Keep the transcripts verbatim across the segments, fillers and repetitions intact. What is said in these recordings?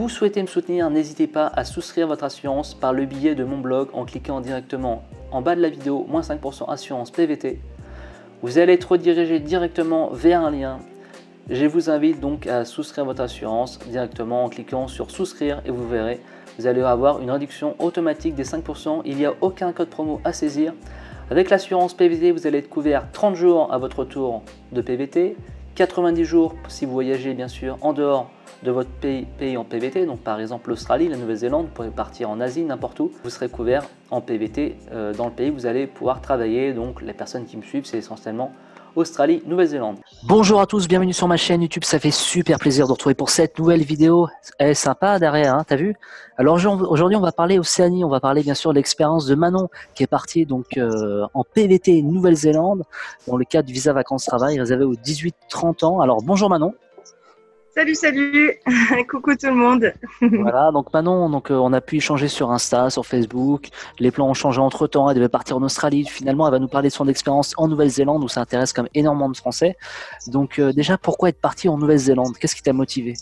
vous souhaitez me soutenir, n'hésitez pas à souscrire votre assurance par le biais de mon blog en cliquant directement en bas de la vidéo, moins cinq pour cent assurance P V T. Vous allez être redirigé directement vers un lien. Je vous invite donc à souscrire votre assurance directement en cliquant sur souscrire et vous verrez, vous allez avoir une réduction automatique des cinq pour cent. Il n'y a aucun code promo à saisir. Avec l'assurance P V T, vous allez être couvert trente jours à votre retour de P V T, quatre-vingt-dix jours si vous voyagez bien sûr en dehors de votre pays, pays en P V T, donc par exemple l'Australie, la Nouvelle-Zélande, vous pouvez partir en Asie, n'importe où, vous serez couvert en P V T euh, dans le pays, vous allez pouvoir travailler. Donc les personnes qui me suivent, c'est essentiellement Australie, Nouvelle-Zélande. Bonjour à tous, bienvenue sur ma chaîne YouTube, ça fait super plaisir de retrouver pour cette nouvelle vidéo. Elle est sympa derrière, hein, t'as vu? Alors aujourd'hui on va parler Océanie, on va parler bien sûr de l'expérience de Manon qui est partie donc euh, en P V T Nouvelle-Zélande dans le cadre du visa vacances travail réservé aux dix-huit trente ans. Alors bonjour Manon. Salut, salut, coucou tout le monde. Voilà, donc Manon, donc, euh, on a pu échanger sur Insta, sur Facebook, les plans ont changé entre temps, elle devait partir en Australie, finalement elle va nous parler de son expérience en Nouvelle-Zélande où ça intéresse comme énormément de Français. Donc euh, déjà, pourquoi être partie en Nouvelle-Zélande? Qu'est-ce qui t'a motivé?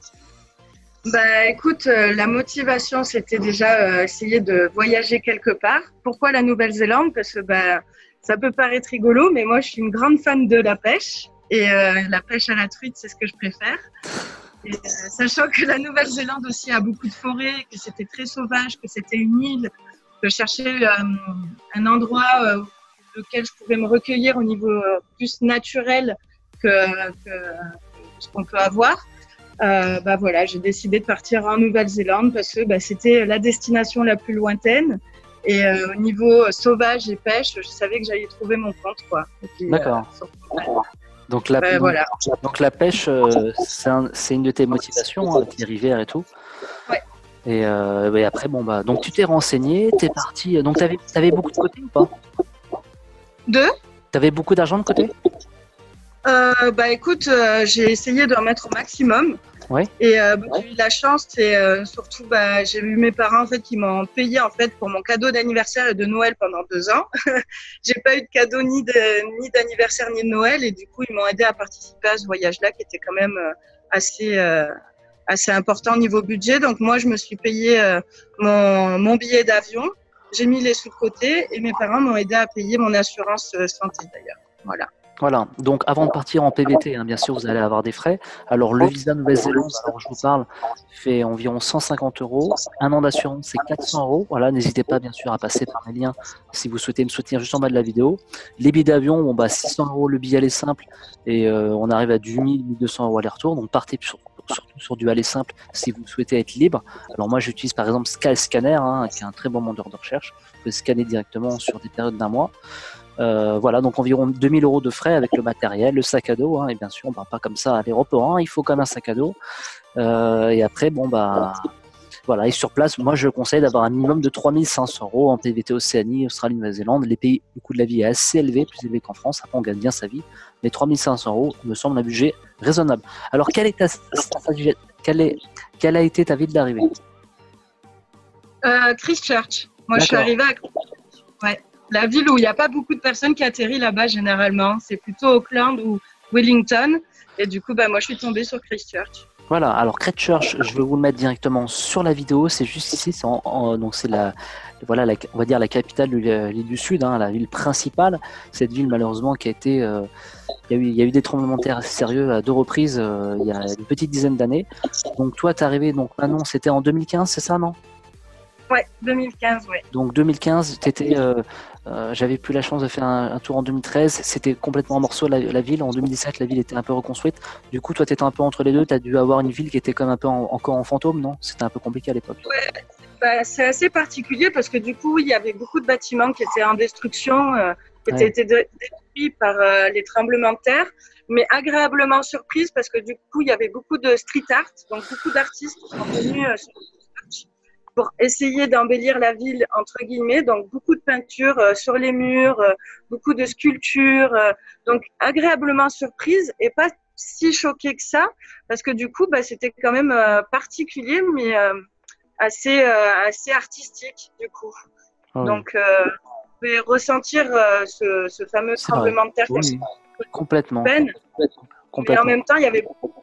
Bah écoute, euh, la motivation c'était déjà euh, essayer de voyager quelque part. Pourquoi la Nouvelle-Zélande? Parce que bah, ça peut paraître rigolo, mais moi je suis une grande fan de la pêche. Et euh, la pêche à la truite, c'est ce que je préfère. Et, euh, sachant que la Nouvelle-Zélande aussi a beaucoup de forêts, que c'était très sauvage, que c'était une île, que je cherchais euh, un endroit euh, lequel je pouvais me recueillir au niveau euh, plus naturel que, que ce qu'on peut avoir. Euh, bah voilà, j'ai décidé de partir en Nouvelle-Zélande parce que bah, c'était la destination la plus lointaine. Et euh, au niveau euh, sauvage et pêche, je savais que j'allais trouver mon compte, quoi. D'accord. Euh, Donc la, ben, donc, voilà. donc la pêche, euh, c'est un, une de tes motivations, hein, les rivières et tout. Ouais. Et, euh, et après, bon bah, donc tu t'es renseigné, t'es parti. Donc t'avais, t'avais beaucoup de côté ou pas? Deux. T'avais beaucoup d'argent de côté? euh, Bah écoute, euh, j'ai essayé de remettre au maximum. Ouais. Et euh, bah, j'ai eu la chance, et euh, surtout, bah, j'ai eu mes parents en fait qui m'ont payé en fait pour mon cadeau d'anniversaire et de Noël pendant deux ans. J'ai pas eu de cadeau ni de, ni d'anniversaire ni de Noël, et du coup ils m'ont aidé à participer à ce voyage-là qui était quand même euh, assez euh, assez important au niveau budget. Donc moi je me suis payé euh, mon mon billet d'avion, j'ai mis les sous de côté et mes parents m'ont aidé à payer mon assurance euh, santé d'ailleurs. Voilà. Voilà, donc avant de partir en P V T, hein, bien sûr, vous allez avoir des frais. Alors, le visa Nouvelle-Zélande, alors je vous parle, fait environ cent cinquante euros. Un an d'assurance, c'est quatre cents euros. Voilà, n'hésitez pas, bien sûr, à passer par mes liens si vous souhaitez me soutenir juste en bas de la vidéo. Les billets d'avion, bon, bah, six cents euros le billet aller simple et euh, on arrive à du mille, mille deux cents euros aller-retour. Donc, partez sur, surtout sur du aller simple si vous souhaitez être libre. Alors, moi, j'utilise par exemple Skyscanner, hein, qui est un très bon moteur de recherche. Vous pouvez scanner directement sur des périodes d'un mois. Euh, voilà, donc environ deux mille euros de frais avec le matériel, le sac à dos, hein, et bien sûr, on ne part pas comme ça à l'aéroport, hein, il faut quand même un sac à dos. Euh, et après, bon, bah, voilà, et sur place, moi je conseille d'avoir un minimum de trois mille cinq cents euros en P V T Océanie, Australie, Nouvelle-Zélande. Les pays, le coût de la vie est assez élevé, plus élevé qu'en France, après on gagne bien sa vie, mais trois mille cinq cents euros me semble un budget raisonnable. Alors, quelle, est ta, quelle, est, quelle a été ta ville d'arrivée? euh, Christchurch. Moi je suis arrivée à Christchurch. Ouais. La ville où il n'y a pas beaucoup de personnes qui atterrissent là-bas généralement. C'est plutôt Auckland ou Wellington. Et du coup, bah, moi, je suis tombée sur Christchurch. Voilà, alors Christchurch, je vais vous le mettre directement sur la vidéo. C'est juste ici, c'est en, en, donc c'est la, voilà, la, on va dire la capitale de l'île du Sud, hein, la ville principale. Cette ville, malheureusement, qui a été, euh, il y a eu, il y a eu des tremblements de terre assez sérieux à deux reprises euh, il y a une petite dizaine d'années. Donc toi, t'es arrivé, donc Manon, c'était en deux mille quinze, c'est ça, non? Ouais, deux mille quinze, ouais. Donc deux mille quinze, t'étais, euh, euh, j'avais plus la chance de faire un, un tour en deux mille treize, c'était complètement en morceaux la, la ville. En deux mille dix-sept, la ville était un peu reconstruite. Du coup, toi, t'étais un peu entre les deux. T'as dû avoir une ville qui était comme un peu en, encore en fantôme, non? C'était un peu compliqué à l'époque. Ouais, bah, c'est assez particulier parce que du coup, il y avait beaucoup de bâtiments qui étaient en destruction, euh, qui Ouais. étaient été détruits par euh, les tremblements de terre, mais agréablement surprise parce que du coup, il y avait beaucoup de street art, donc beaucoup d'artistes qui sont venus euh, sur pour essayer d'embellir la ville, entre guillemets. Donc, beaucoup de peintures euh, sur les murs, euh, beaucoup de sculptures. Euh, donc, agréablement surprise et pas si choquée que ça, parce que du coup, bah, c'était quand même euh, particulier, mais euh, assez, euh, assez artistique, du coup. Oh, donc, euh, vous pouvez ressentir euh, ce, ce fameux tremblement de terre. Oui, complètement. Peine, complètement. mais en même temps, il y avait beaucoup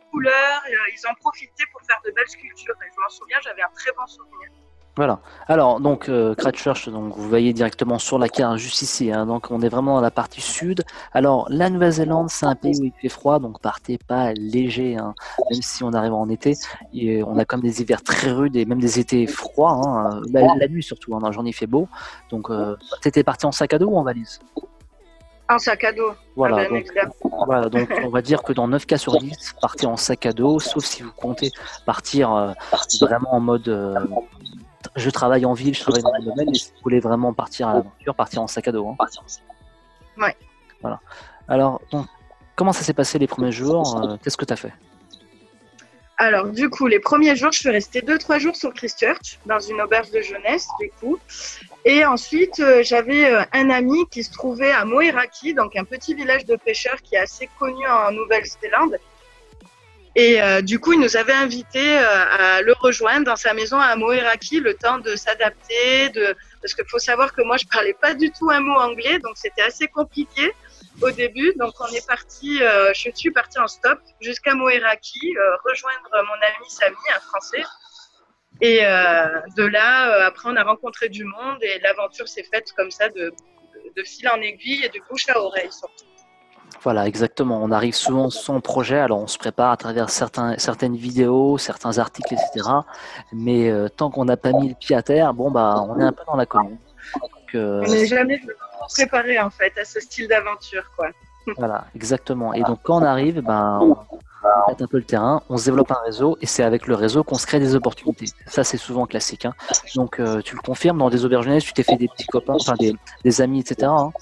couleurs, et, euh, ils en profitaient pour faire de belles sculptures. Et je m'en souviens, j'avais un très bon souvenir. Voilà. Alors, donc, euh, Christchurch, donc, vous voyez directement sur la carte, juste ici. Hein, donc, on est vraiment dans la partie sud. Alors, la Nouvelle-Zélande, c'est un pays où il fait froid, donc partez pas léger. Hein, même si on arrive en été, et on a comme des hivers très rudes et même des étés froids. Hein, la, la nuit surtout, hein, dans la journée, il fait beau. Donc, euh, t'étais parti en sac à dos ou en valise? Un sac à dos. Voilà, Ah ben, donc, évidemment. voilà, donc on va dire que dans neuf cas sur dix, partez en sac à dos, sauf si vous comptez partir euh, vraiment en mode euh, je travaille en ville, je travaille dans le domaine, et si vous voulez vraiment partir à l'aventure, partir en sac à dos. Hein. Ouais. Voilà. Alors, donc, comment ça s'est passé les premiers jours euh, Qu'est-ce que tu as fait? Alors, du coup, les premiers jours, je suis restée deux trois jours sur Christchurch, dans une auberge de jeunesse, du coup. Et ensuite, euh, j'avais euh, un ami qui se trouvait à Moeraki, donc un petit village de pêcheurs qui est assez connu en Nouvelle-Zélande. Et euh, du coup, il nous avait invités euh, à le rejoindre dans sa maison à Moeraki, le temps de s'adapter, de... parce qu'il faut savoir que moi, je parlais pas du tout un mot anglais, donc c'était assez compliqué au début. Donc, on est parti, euh, je suis partie en stop jusqu'à Moeraki, euh, rejoindre mon ami Samy, un Français. Et euh, de là, euh, après, on a rencontré du monde et l'aventure s'est faite comme ça, de, de fil en aiguille et de bouche à oreille surtout. Voilà, exactement. On arrive souvent sans projet, alors on se prépare à travers certains, certaines vidéos, certains articles, et cetera. Mais euh, tant qu'on n'a pas mis le pied à terre, bon bah, on est un peu dans la commune. Donc, euh, on n'est jamais préparé en fait à ce style d'aventure, quoi. Voilà, exactement. Et donc quand on arrive, ben, on tâte un peu le terrain, on se développe un réseau, et c'est avec le réseau qu'on se crée des opportunités. Ça, c'est souvent classique. Hein. Donc euh, tu le confirmes, dans des auberges jeunesse, tu t'es fait des petits copains, enfin des, des amis, et cetera. Hein.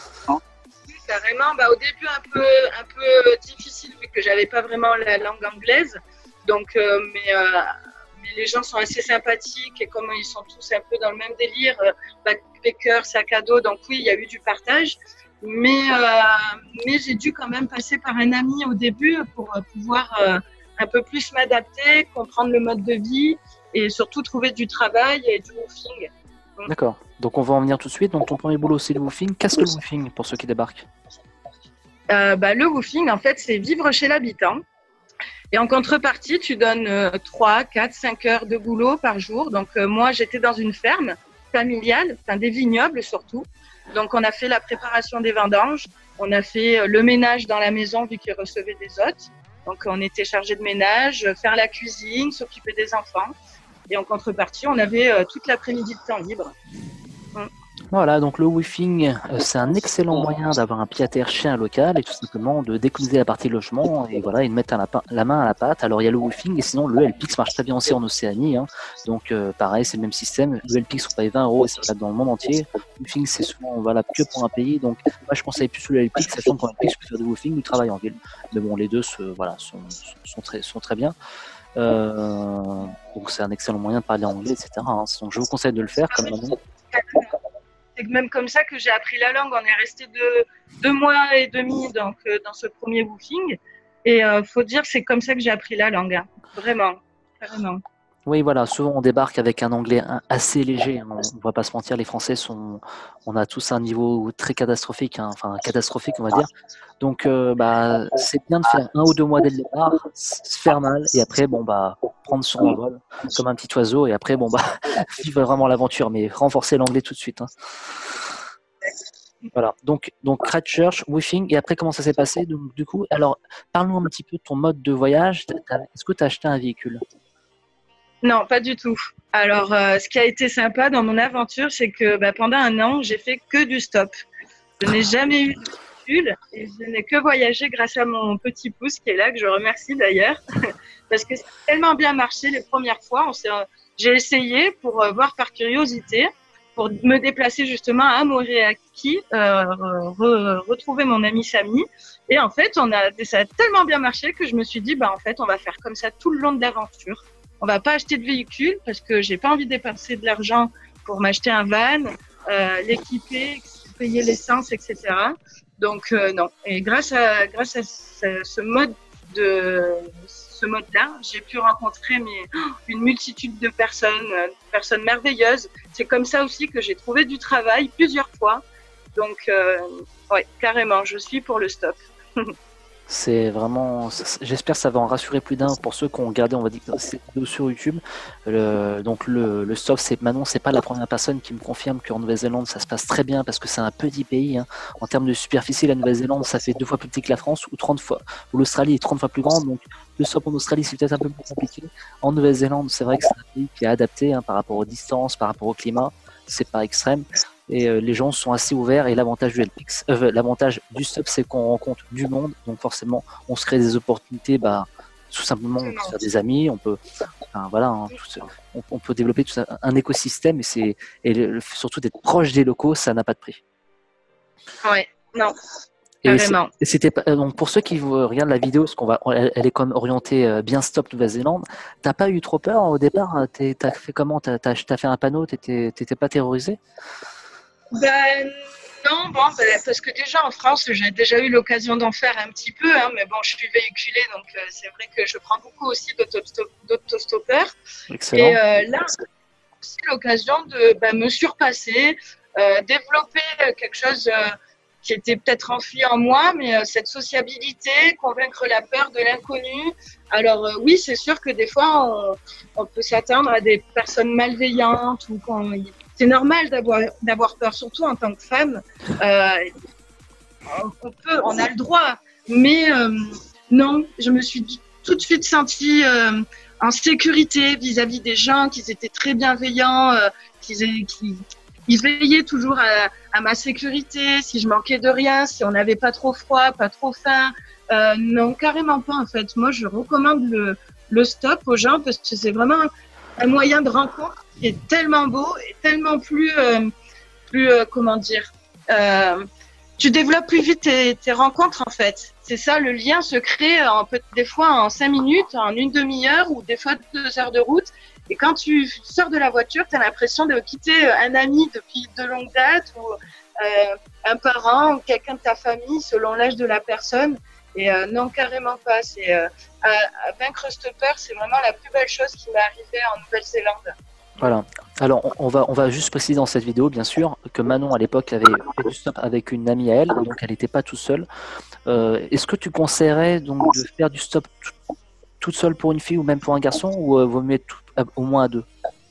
Carrément, bah, au début un peu, un peu difficile vu que j'avais pas vraiment la langue anglaise. Donc, euh, mais, euh, mais les gens sont assez sympathiques et comme ils sont tous un peu dans le même délire, euh, backpacker, sac à dos, donc oui, il y a eu du partage. Mais, euh, mais j'ai dû quand même passer par un ami au début pour euh, pouvoir euh, un peu plus m'adapter, comprendre le mode de vie et surtout trouver du travail et du woofing. D'accord. Donc on va en venir tout de suite. Donc ton premier boulot, c'est le woofing. Qu'est-ce que le woofing pour ceux qui débarquent? euh, bah, Le woofing, en fait, c'est vivre chez l'habitant. Et en contrepartie, tu donnes euh, trois, quatre, cinq heures de boulot par jour. Donc euh, moi, j'étais dans une ferme familiale, enfin des vignobles surtout. Donc on a fait la préparation des vendanges, on a fait euh, le ménage dans la maison vu qu'ils recevaient des hôtes. Donc on était chargé de ménage, faire la cuisine, s'occuper des enfants. Et en contrepartie, on avait euh, toute l'après-midi de temps libre. Mm. Voilà, donc le woofing, euh, c'est un excellent moyen d'avoir un pied à terre chez un local et tout simplement de d'économiser la partie logement et voilà, et de mettre la, la main à la pâte. Alors il y a le woofing et sinon le Helpix marche très bien aussi en Océanie. Hein. Donc euh, pareil, c'est le même système. Le Helpix, on paye vingt euros et c'est valable dans le monde entier. Le woofing, c'est souvent valable que pour un pays. Donc moi, je conseille plus le Helpix, sachant qu'en Helpix, tu peux faire du woofing ou du travail en ville. Mais bon, les deux se, voilà, sont, sont, très, sont très bien. Euh, donc c'est un excellent moyen de parler anglais, et cetera. Hein. Donc je vous conseille de le faire comme maintenant. C'est même comme ça que j'ai appris la langue. On est resté deux, deux mois et demi donc, euh, dans ce premier woofing. Et il euh, faut dire que c'est comme ça que j'ai appris la langue. Hein. Vraiment, vraiment. Oui, voilà, souvent on débarque avec un anglais assez léger. Hein. On ne va pas se mentir, les Français sont, on a tous un niveau très catastrophique, hein. Enfin catastrophique on va dire. Donc euh, bah c'est bien de faire un ou deux mois dès le départ, se faire mal et après bon bah prendre son envol comme un petit oiseau et après bon bah vivre vraiment l'aventure, mais renforcer l'anglais tout de suite. Hein. Voilà, donc donc Christchurch, woofing et après comment ça s'est passé donc du coup alors parle-nous un petit peu de ton mode de voyage. Est-ce que tu as acheté un véhicule? Non, pas du tout. Alors, euh, ce qui a été sympa dans mon aventure, c'est que bah, pendant un an, j'ai fait que du stop. Je n'ai jamais eu de véhicule et je n'ai que voyagé grâce à mon petit pouce qui est là, que je remercie d'ailleurs, parce que ça a tellement bien marché les premières fois. On s'est, euh, j'ai essayé pour euh, voir par curiosité, pour me déplacer justement à Moeraki, euh, re, retrouver mon ami Samy. Et en fait, on a, ça a tellement bien marché que je me suis dit, bah en fait, on va faire comme ça tout le long de l'aventure. On va pas acheter de véhicule parce que j'ai pas envie de dépenser de l'argent pour m'acheter un van, euh, l'équiper, payer l'essence, et cetera. Donc euh, non. Et grâce à grâce à ce, ce mode de ce mode-là, j'ai pu rencontrer mais, une multitude de personnes, de personnes merveilleuses. C'est comme ça aussi que j'ai trouvé du travail plusieurs fois. Donc euh, ouais, carrément, je suis pour le stop. C'est vraiment, j'espère que ça va en rassurer plus d'un pour ceux qui ont regardé, on va dire, cette vidéo sur YouTube. Le, donc le, le stop, c'est Manon, c'est pas la première personne qui me confirme qu'en Nouvelle-Zélande ça se passe très bien parce que c'est un petit pays. Hein. En termes de superficie, la Nouvelle-Zélande ça fait deux fois plus petit que la France ou trente fois, ou l'Australie est trente fois plus grande. Donc le stop en Australie c'est peut-être un peu plus compliqué. En Nouvelle-Zélande, c'est vrai que c'est un pays qui est adapté hein, par rapport aux distances, par rapport au climat. C'est pas extrême. Et euh, les gens sont assez ouverts et l'avantage du L P X, euh, l'avantage du stop c'est qu'on rencontre du monde, donc forcément on se crée des opportunités, bah tout simplement on peut se faire des amis, on peut enfin, voilà hein, tout, on, on peut développer tout ça, un écosystème et c'est et le, surtout d'être proche des locaux, ça n'a pas de prix. Ouais, non. Et carrément. c'était pas, donc pour ceux qui regardent la vidéo, parce qu'on va, elle, elle est comme orientée euh, bien stop Nouvelle-Zélande. T'as pas eu trop peur au départ? T'as fait comment? T'as as fait un panneau? T'étais t'étais pas terrorisé? Ben, non, bon, ben, parce que déjà en France, j'ai déjà eu l'occasion d'en faire un petit peu, hein, mais bon, je suis véhiculée, donc euh, c'est vrai que je prends beaucoup aussi d'autostoppeurs. Excellent. Et euh, là, j'ai aussi l'occasion de ben, me surpasser, euh, développer quelque chose euh, qui était peut-être enfui en moi, mais euh, cette sociabilité, convaincre la peur de l'inconnu. Alors euh, oui, c'est sûr que des fois, on, on peut s'attendre à des personnes malveillantes ou quand c'est normal d'avoir d'avoir peur, surtout en tant que femme. Euh, on peut, on a le droit, mais euh, non, je me suis tout de suite sentie euh, en sécurité vis-à-vis des gens, qu'ils étaient très bienveillants, euh, qu'ils qui, ils veillaient toujours à, à ma sécurité, si je manquais de rien, si on n'avait pas trop froid, pas trop faim. Euh, non, carrément pas en fait. Moi, je recommande le, le stop aux gens parce que c'est vraiment un moyen de rencontre qui est tellement beau et tellement plus, euh, plus euh, comment dire, euh, tu développes plus vite tes, tes rencontres en fait. C'est ça, le lien se crée en, des fois en cinq minutes, en une demi-heure ou des fois deux heures de route. Et quand tu sors de la voiture, tu as l'impression de quitter un ami depuis de longues dates ou euh, un parent ou quelqu'un de ta famille selon l'âge de la personne. Et euh, non, carrément pas. C'est euh, à, à vaincre cette peur, c'est vraiment la plus belle chose qui m'est arrivée en Nouvelle-Zélande. Voilà. Alors, on va, on va juste préciser dans cette vidéo, bien sûr, que Manon, à l'époque, avait fait du stop avec une amie à elle, donc elle n'était pas toute seule. Euh, Est-ce que tu conseillerais donc de faire du stop tout, toute seule pour une fille ou même pour un garçon, ou euh, vaut mieux tout, au moins à deux?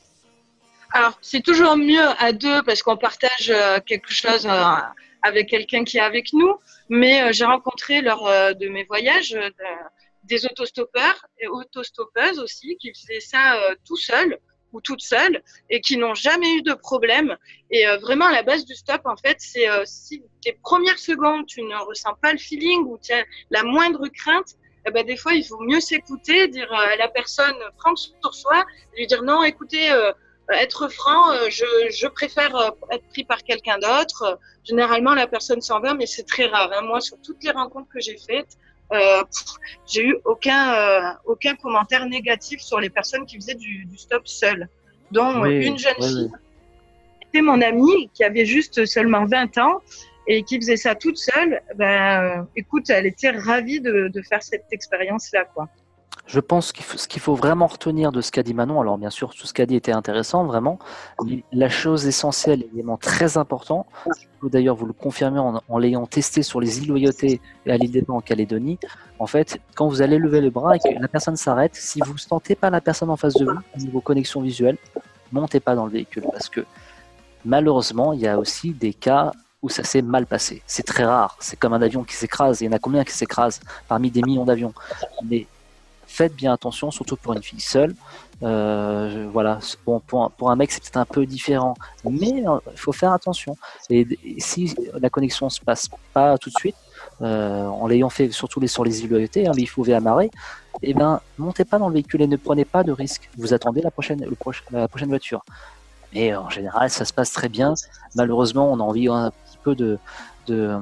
Alors, c'est toujours mieux à deux parce qu'on partage euh, quelque chose euh, avec quelqu'un qui est avec nous. Mais euh, j'ai rencontré lors euh, de mes voyages euh, des autostoppeurs et autostoppeuses aussi qui faisaient ça euh, tout seuls ou toutes seules et qui n'ont jamais eu de problème. Et euh, vraiment, la base du stop, en fait, c'est euh, si tes premières secondes, tu ne ressens pas le feeling ou tu as la moindre crainte, eh ben, des fois, il faut mieux s'écouter, dire euh, à la personne, prendre sur soi, lui dire non, écoutez, euh, être franc, euh, je, je préfère euh, être pris par quelqu'un d'autre. Généralement, la personne s'en va, mais c'est très rare. Hein. Moi, sur toutes les rencontres que j'ai faites, euh, j'ai eu aucun, euh, aucun commentaire négatif sur les personnes qui faisaient du, du stop seul. Dont Oui, une jeune oui, fille, oui. c'était mon amie, qui avait juste seulement vingt ans et qui faisait ça toute seule. Ben, euh, écoute, elle était ravie de, de faire cette expérience-là, quoi. Je pense qu'il faut, ce qu'il faut vraiment retenir de ce qu'a dit Manon, alors bien sûr, tout ce qu'a dit était intéressant, vraiment, mais la chose essentielle, l'élément très important, je peux d'ailleurs vous le confirmer en, en l'ayant testé sur les îles Loyauté et à l'île des Pins en Calédonie, en fait, quand vous allez lever le bras et que la personne s'arrête, si vous ne sentez pas la personne en face de vous, au niveau connexion visuelle, montez pas dans le véhicule, parce que malheureusement, il y a aussi des cas où ça s'est mal passé. C'est très rare, c'est comme un avion qui s'écrase, il y en a combien qui s'écrasent parmi des millions d'avions, mais faites bien attention, surtout pour une fille seule. Euh, voilà, bon, pour, un, pour un mec, c'est peut-être un peu différent, mais il euh, faut faire attention. Et, et si la connexion se passe pas tout de suite, euh, en l'ayant fait surtout les, sur les îles Loyauté, hein, les F O V amarrés, et eh ben, montez pas dans le véhicule et ne prenez pas de risques. Vous attendez la prochaine, le proche, la prochaine voiture. Mais en général, ça se passe très bien. Malheureusement, on a envie un petit peu de, de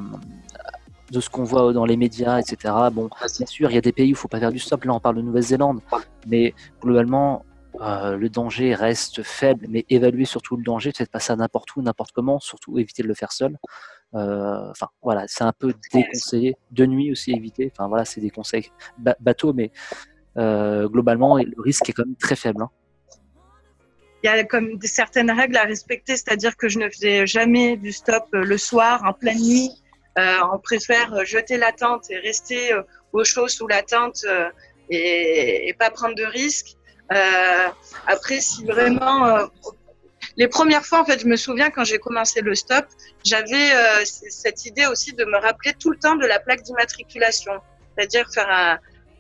de ce qu'on voit dans les médias, et cetera. Bon, bien sûr, il y a des pays où il ne faut pas faire du stop. Là, on parle de Nouvelle-Zélande, mais globalement, euh, le danger reste faible, mais évaluer surtout le danger, peut-être pas ça n'importe où, n'importe comment, surtout éviter de le faire seul. Euh, Enfin, voilà, c'est un peu déconseillé. De nuit aussi, éviter. Enfin, voilà, c'est des conseils ba bateaux, mais euh, globalement, le risque est quand même très faible. Hein. Il y a comme certaines règles à respecter, c'est-à-dire que je ne faisais jamais du stop le soir, en pleine nuit. Euh, on préfère jeter la tente et rester euh, au chaud sous la tente euh, et, et pas prendre de risques. Euh, après, si vraiment, euh, les premières fois, en fait, je me souviens quand j'ai commencé le stop, j'avais euh, cette idée aussi de me rappeler tout le temps de la plaque d'immatriculation, c'est-à-dire faire un,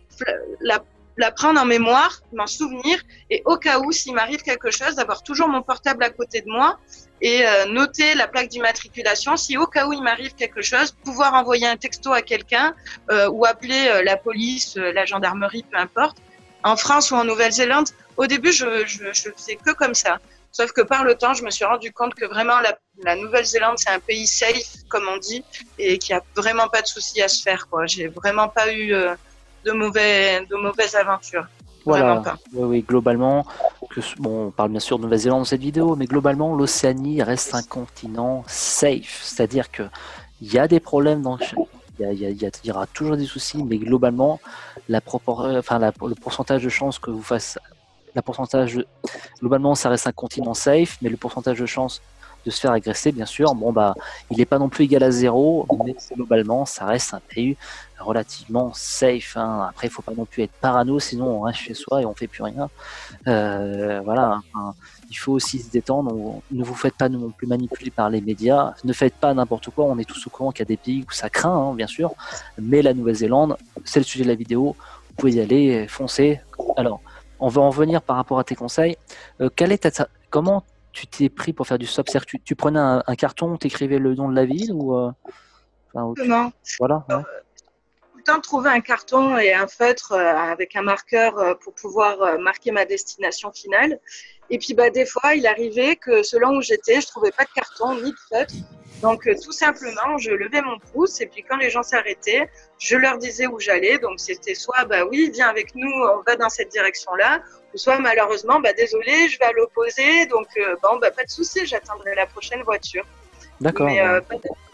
la, la prendre en mémoire, m'en souvenir, et au cas où, s'il m'arrive quelque chose, d'avoir toujours mon portable à côté de moi et euh, noter la plaque d'immatriculation. Si au cas où il m'arrive quelque chose, pouvoir envoyer un texto à quelqu'un euh, ou appeler euh, la police, euh, la gendarmerie, peu importe. En France ou en Nouvelle-Zélande, au début, je, je, je faisais que comme ça. Sauf que par le temps, je me suis rendu compte que vraiment la, la Nouvelle-Zélande, c'est un pays safe, comme on dit, et qu'il n'y a vraiment pas de souci à se faire, quoi. J'ai vraiment pas eu euh, de mauvais, de mauvaises aventures. Voilà, Vraiment pas. oui, oui, globalement, que, bon, on parle bien sûr de Nouvelle-Zélande dans cette vidéo, mais globalement, l'Océanie reste un continent safe, c'est-à-dire que il y a des problèmes dans il y, a, il, y a, il y aura toujours des soucis, mais globalement, la propor... enfin, la, le pourcentage de chances que vous fassiez, la pourcentage, de... globalement, ça reste un continent safe, mais le pourcentage de chances de se faire agresser, bien sûr, bon bah, il n'est pas non plus égal à zéro, mais globalement, ça reste un pays relativement safe. Hein. Après, il ne faut pas non plus être parano, sinon on reste chez soi et on fait plus rien. Euh, voilà. Enfin, il faut aussi se détendre. On, ne vous faites pas non plus manipuler par les médias. Ne faites pas n'importe quoi. On est tous au courant qu'il y a des pays où ça craint, hein, bien sûr. Mais la Nouvelle-Zélande, c'est le sujet de la vidéo. Vous pouvez y aller, foncer. Alors, on va en venir par rapport à tes conseils. Euh, quelle est ta, comment tu t'es pris pour faire du stop? C'est-à-dire que tu, tu prenais un, un carton, tu écrivais le nom de la ville ou euh, enfin, ou tu... Voilà. Ouais. Tout le temps trouver un carton et un feutre euh, avec un marqueur euh, pour pouvoir euh, marquer ma destination finale. Et puis bah, des fois, il arrivait que selon où j'étais, je trouvais pas de carton ni de feutre. Donc euh, tout simplement, je levais mon pouce et puis quand les gens s'arrêtaient, je leur disais où j'allais. Donc c'était soit bah oui, viens avec nous, on va dans cette direction-là, ou soit malheureusement, bah désolé, je vais à l'opposé. Donc euh, bon, bah pas de souci, j'attendrai la prochaine voiture. D'accord. Mais, euh,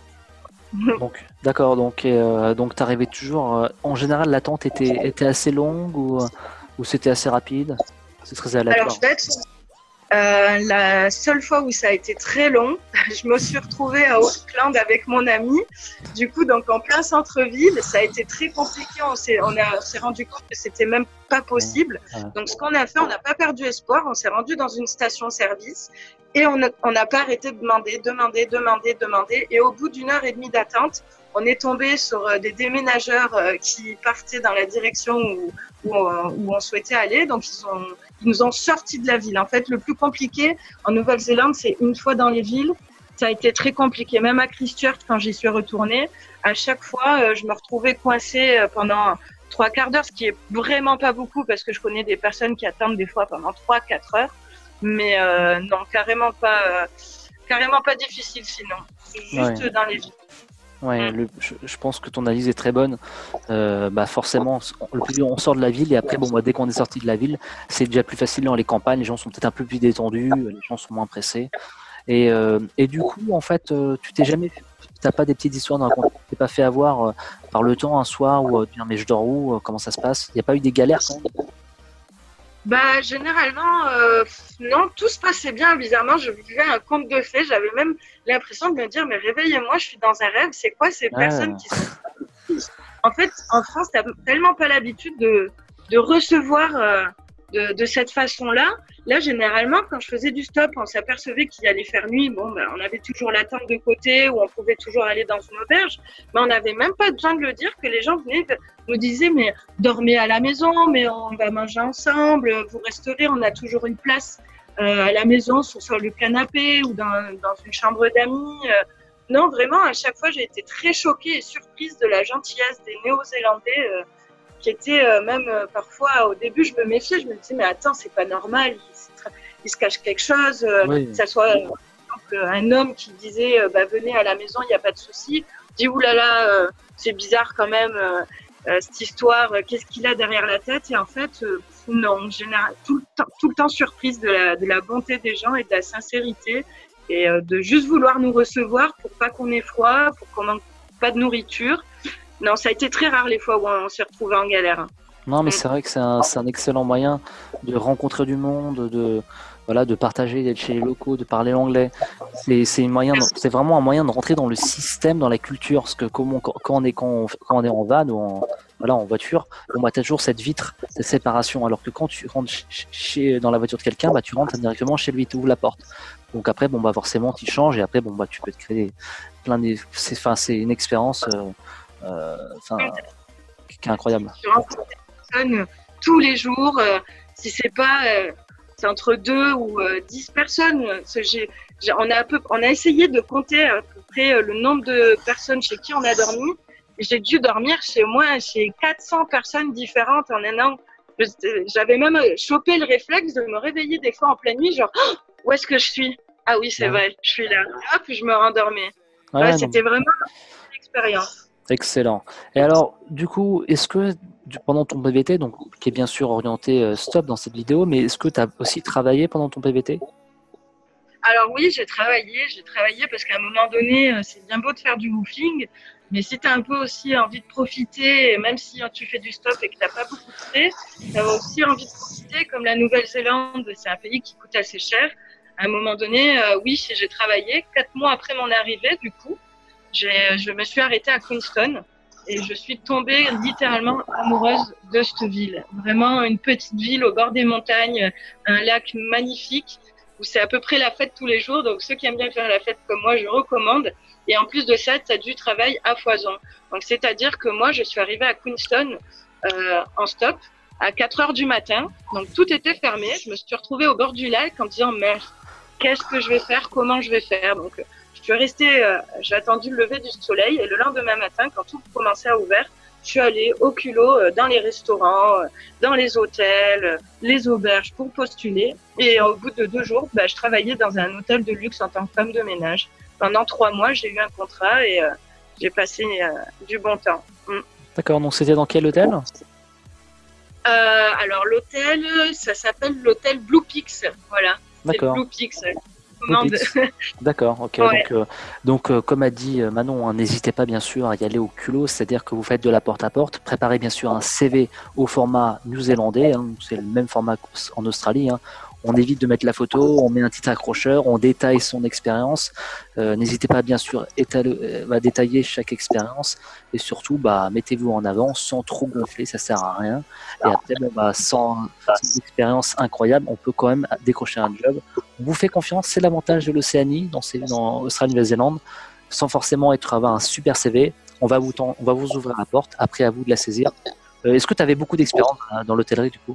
donc, d'accord, donc, euh, donc tu arrivais toujours. Euh, en général, l'attente était, était assez longue ou, ou c'était assez rapide? C'est très aléatoire. Alors, je vais être Euh, la seule fois où ça a été très long, je me suis retrouvée à Auckland avec mon ami. Du coup, donc en plein centre-ville, ça a été très compliqué. On s'est, on a, on s'est rendu compte que c'était même pas possible. Donc, ce qu'on a fait, on n'a pas perdu espoir. On s'est rendu dans une station-service et on n'a on pas arrêté de demander, demander, demander, demander. Et au bout d'une heure et demie d'attente, on est tombé sur des déménageurs qui partaient dans la direction où, où, on, où on souhaitait aller. Donc, ils, ont, ils nous ont sortis de la ville. En fait, le plus compliqué en Nouvelle-Zélande, c'est une fois dans les villes. Ça a été très compliqué. Même à Christchurch, quand j'y suis retournée, à chaque fois, je me retrouvais coincée pendant trois quarts d'heure, ce qui est vraiment pas beaucoup parce que je connais des personnes qui attendent des fois pendant trois, quatre heures. Mais euh, non, carrément pas, euh, carrément pas difficile sinon. Juste ouais. Dans les villes. Ouais, le, je, je pense que ton analyse est très bonne. Euh, bah forcément, le plus dur, on sort de la ville et après, bon, bah, dès qu'on est sorti de la ville, c'est déjà plus facile dans les campagnes. Les gens sont peut-être un peu plus détendus, les gens sont moins pressés. Et, euh, et du coup, en fait, euh, tu t'es jamais, t'as pas des petites histoires dans la raconter, tu t'es pas fait avoir euh, par le temps un soir où, euh, mais je dors où, euh, comment ça se passe? Il n'y a pas eu des galères quand même? Bah, généralement, euh, non, tout se passait bien. Bizarrement, je vivais un conte de fées. J'avais même l'impression de me dire, mais réveillez-moi, je suis dans un rêve. C'est quoi ces ah. personnes qui sont... En fait, en France, t'as tellement pas l'habitude de, de recevoir euh, de, de cette façon-là. Là, généralement, quand je faisais du stop, on s'apercevait qu'il allait faire nuit. Bon, ben, on avait toujours la tente de côté ou on pouvait toujours aller dans une auberge. Mais on n'avait même pas besoin de le dire que les gens venaient nous disaient, mais dormez à la maison, mais on va manger ensemble, vous resterez, on a toujours une place euh, à la maison, sur, sur le canapé ou dans, dans une chambre d'amis. Euh, non, vraiment, à chaque fois, j'ai été très choquée et surprise de la gentillesse des Néo-Zélandais euh, qui étaient euh, même euh, parfois, au début, je me méfiais, je me disais, mais attends, c'est pas normal, il, il se cache quelque chose, euh, oui. Que ça soit euh, par exemple, un homme qui disait, euh, bah, venez à la maison, il n'y a pas de souci, dit, oulala, euh, c'est bizarre quand même, euh, Euh, cette histoire, euh, qu'est-ce qu'il a derrière la tête? Et en fait, euh, non, en général, tout le temps, tout le temps surprise de la, de la bonté des gens et de la sincérité et euh, de juste vouloir nous recevoir pour pas qu'on ait froid, pour qu'on manque pas de nourriture. Non, ça a été très rare les fois où on s'est retrouvé en galère. Non, mais c'est vrai que c'est un, c'est un excellent moyen de rencontrer du monde, de, voilà, de partager, d'être chez les locaux, de parler l'anglais. C'est c'est une moyen, de- c'est vraiment un moyen de rentrer dans le système, dans la culture. Parce que comment, quand, quand on est quand, on, quand on est en van ou en voilà en voiture, bon bah t'as toujours cette vitre, cette séparation. Alors que quand tu rentres ch- chez dans la voiture de quelqu'un, bah tu rentres directement chez lui, tu ouvres la porte. Donc après bon bah forcément tu changes et après bon bah tu peux te créer plein de, c'est enfin c'est une expérience, euh, euh, enfin qui est incroyable. Je rencontre des personnes tous les jours. Euh, si c'est pas, euh, c'est entre deux ou euh, dix personnes. Ce- j'ai- j'ai- on, a un peu, on a essayé de compter à peu près euh, le nombre de personnes chez qui on a dormi. J'ai dû dormir chez moi, chez quatre cents personnes différentes en un an. Je- J'avais même chopé le réflexe de me réveiller des fois en pleine nuit, genre, oh, où est-ce que je suis? Ah oui, c'est Ouais. vrai, je suis là. Hop, je me rendormais. Ouais, Ouais, non, c'était vraiment une expérience. excellent. Et alors, du coup, est-ce que du- pendant ton P V T, donc qui est bien sûr orienté euh, stop dans cette vidéo, mais est-ce que tu as aussi travaillé pendant ton P V T? Alors oui, j'ai travaillé, j'ai travaillé parce qu'à un moment donné, euh, c'est bien beau de faire du woofing, mais si tu as un peu aussi envie de profiter, et même si hein, tu fais du stop et que tu n'as pas beaucoup de frais, tu as aussi envie de profiter, comme la Nouvelle-Zélande, c'est un pays qui coûte assez cher. À un moment donné, euh, oui, j'ai travaillé. Quatre mois après mon arrivée, du coup, j'ai, je me suis arrêtée à Queenstown et je suis tombée littéralement amoureuse de cette ville. Vraiment une petite ville au bord des montagnes, un lac magnifique où c'est à peu près la fête tous les jours. Donc ceux qui aiment bien faire la fête comme moi, je recommande. Et en plus de ça, tu as du travail à foison. Donc c'est-à-dire que moi, je suis arrivée à Queenstown euh, en stop à quatre heures du matin. Donc tout était fermé. Je me suis retrouvée au bord du lac en me disant merde, qu'est-ce que je vais faire, comment je vais faire. Donc je suis restée, euh, j'ai attendu le lever du soleil et le lendemain matin, quand tout commençait à ouvrir, je suis allée au culot euh, dans les restaurants, euh, dans les hôtels, euh, les auberges pour postuler. Et euh, au bout de deux jours, bah, je travaillais dans un hôtel de luxe en tant que femme de ménage. Pendant trois mois, j'ai eu un contrat et euh, j'ai passé euh, du bon temps. Mm. D'accord, donc c'était dans quel hôtel? Euh, alors l'hôtel, ça s'appelle l'hôtel Blue Peaks. Voilà, c'est le D'accord. Blue Peaks. Blue Commande. Peaks. D'accord, ok. Ouais. Donc, euh, donc euh, comme a dit euh, Manon, hein, n'hésitez pas bien sûr à y aller au culot, c'est-à-dire que vous faites de la porte-à-porte. Préparez bien sûr un C V au format new-zélandais, hein, c'est le même format qu'en Australie. Hein. On évite de mettre la photo, on met un petit accrocheur, on détaille son expérience. Euh, n'hésitez pas bien sûr étaler, euh, à détailler chaque expérience et surtout bah, mettez-vous en avant sans trop gonfler, ça sert à rien. Et après, bon, bah, sans, sans expérience incroyable, on peut quand même décrocher un job. On vous fait confiance, c'est l'avantage de l'Océanie dans, ces, dans Australie-Nouvelle-Zélande, sans forcément être avoir un super C V. On va vous, on va vous ouvrir la porte, après à vous de la saisir. Euh, Est-ce que tu avais beaucoup d'expérience euh, dans l'hôtellerie du coup?